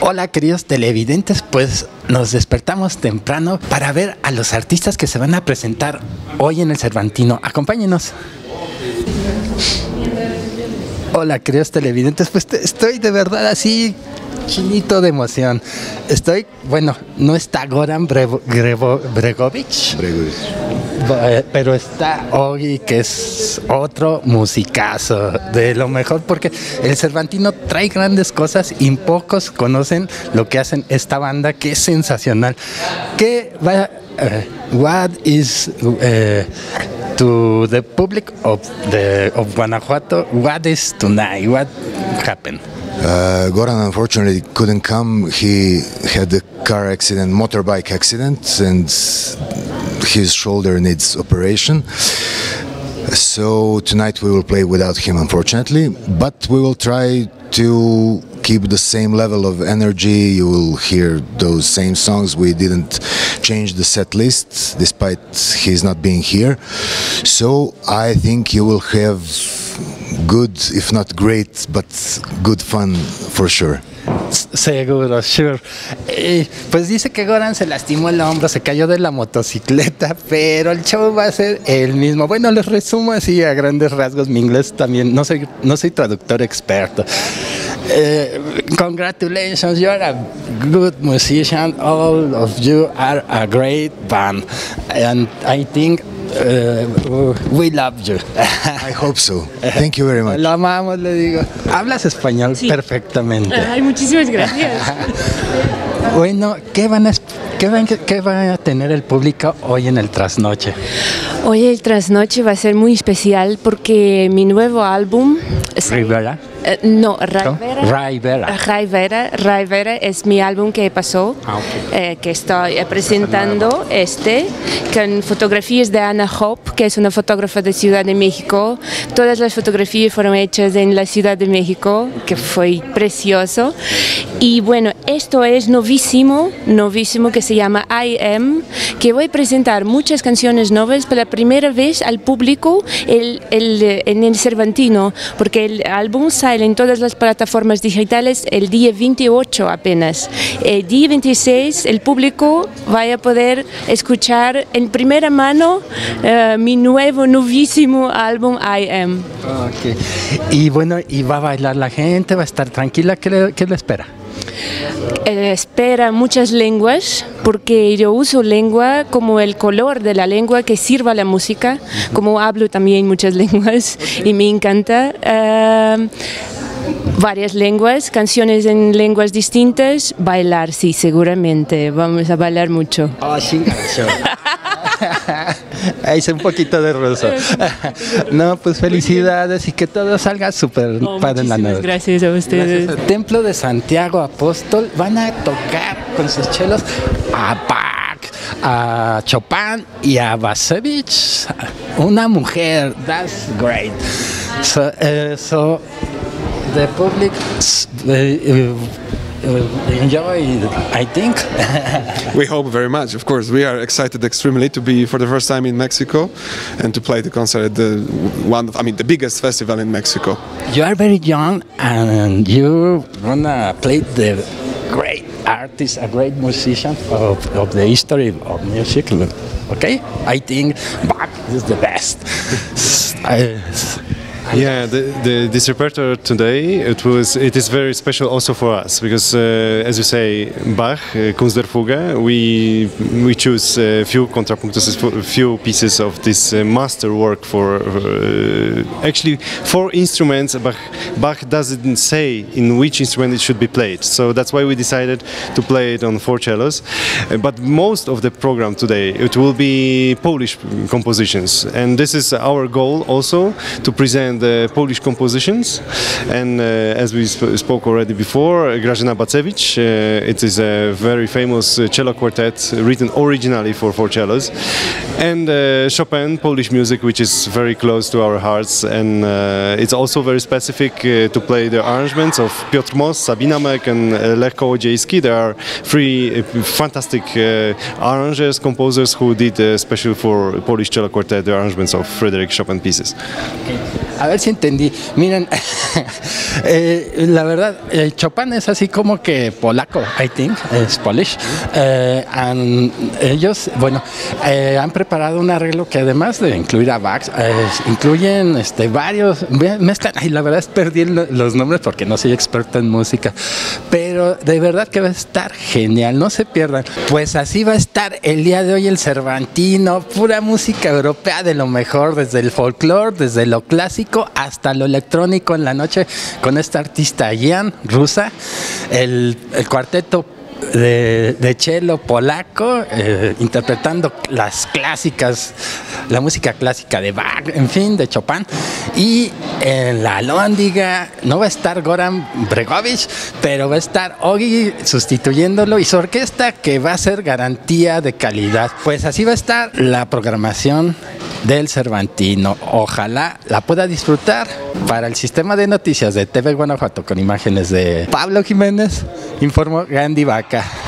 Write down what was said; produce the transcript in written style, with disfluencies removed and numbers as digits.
Hola queridos televidentes, pues nos despertamos temprano para ver a los artistas que se van a presentar hoy en el Cervantino. Acompáñenos. Hola queridos televidentes, pues estoy de verdad así chinito de emoción. Bueno, no está Goran Bregovic, pero está Ogi, que es otro musicazo de lo mejor, porque el Cervantino trae grandes cosas y pocos conocen lo que hacen esta banda, que es sensacional. What is to the public of Guanajuato? What is tonight? What happened? Goran unfortunately couldn't come. He had a car accident, motorbike accident, and his shoulder needs operation. So tonight we will play without him, unfortunately, but we will try to keep the same level of energy. You will hear those same songs. We didn't change the set list despite his not being here. So I think you will have good, if not great, but good fun for sure. Seguro, sure. Pues dice que Goran se lastimó el hombro, se cayó de la motocicleta, pero el show va a ser el mismo. Bueno, les resumo así a grandes rasgos. Mi inglés también, no soy traductor experto. Congratulations, you're a good musician. All of you are a great band, and I think we love you. I hope so. Thank you very much. Lo amamos, le digo. Hablas español perfectamente. Ay, muchísimas gracias. Bueno, ¿qué va a tener el público hoy en el Trasnoche? Hoy el Trasnoche va a ser muy especial porque mi nuevo álbum... ¿Rivera? No, Raivera es mi álbum que pasó, que estoy presentando con fotografías de Ana Hope, que es una fotógrafa de Ciudad de México. Todas las fotografías fueron hechas en la Ciudad de México, que fue precioso. Y bueno, esto es novísimo, que se llama I Am, que voy a presentar muchas canciones nuevas por la primera vez al público en el Cervantino, porque el álbum sale en todas las plataformas digitales el día 28 apenas. El día 26 el público va a poder escuchar en primera mano mi novísimo álbum I Am. Okay. Y bueno, ¿y va a bailar la gente? ¿Va a estar tranquila? ¿Qué le espera? Espera muchas lenguas, porque yo uso lengua como el color de la lengua que sirva a la música, como hablo también muchas lenguas y me encanta. Varias lenguas, canciones en lenguas distintas, bailar, sí, seguramente, vamos a bailar mucho. Oh, sí, ahí hice un poquito de ruso. No, pues felicidades y que todo salga súper padre en la noche. Gracias a ustedes. Gracias. Templo de Santiago Apóstol van a tocar con sus chelos a Bach, a Chopin y a Basevich. Una mujer, that's great. So the public enjoy, I think. We hope very much, of course. We are excited extremely to be for the first time in Mexico and to play the concert at the biggest festival in Mexico. You are very young and you're gonna play the great artist, a great musician of the history of music. Okay? I think Bach is the best. Yeah, this repertoire today, it is very special also for us because, as you say, Bach, Kunst der Fuge, we choose a few contrapunctus, a few pieces of this masterwork for actually 4 instruments. Bach doesn't say in which instrument it should be played, so that's why we decided to play it on 4 cellos. But most of the program today, it will be Polish compositions, and this is our goal also, to present the Polish compositions. And as we spoke already before, Grażyna Bacewicz, it is a very famous cello quartet written originally for 4 cellos, and Chopin, Polish music, which is very close to our hearts, and it's also very specific to play the arrangements of Piotr Moss, Sabina Mek and Lech Kołodziejski. There are 3 fantastic arrangers, composers who did special for Polish cello quartet the arrangements of Frédéric Chopin pieces. Okay. A ver si entendí. Miren, la verdad, Chopin es así como que polaco, I think, es Polish. Ellos, bueno, han preparado un arreglo que además de incluir a Bach, incluyen varios, mezclan, ay, la verdad es perdí los nombres porque no soy experto en música, pero de verdad que va a estar genial, no se pierdan. Pues así va a estar el día de hoy el Cervantino, pura música europea de lo mejor, desde el folclore, desde lo clásico hasta lo electrónico en la noche, con esta artista Jan, rusa, el cuarteto de cello polaco, interpretando las clásicas, la música clásica de Bach, en fin, de Chopin. Y en la Alhóndiga no va a estar Goran Bregović, pero va a estar Ogi sustituyéndolo y su orquesta, que va a ser garantía de calidad. Pues así va a estar la programación del Cervantino. Ojalá la pueda disfrutar. Para el sistema de noticias de TV Guanajuato, con imágenes de Pablo Jiménez, informó Gandhi Vaca.